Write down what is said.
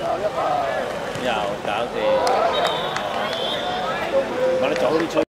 又搞掂，我哋早啲出。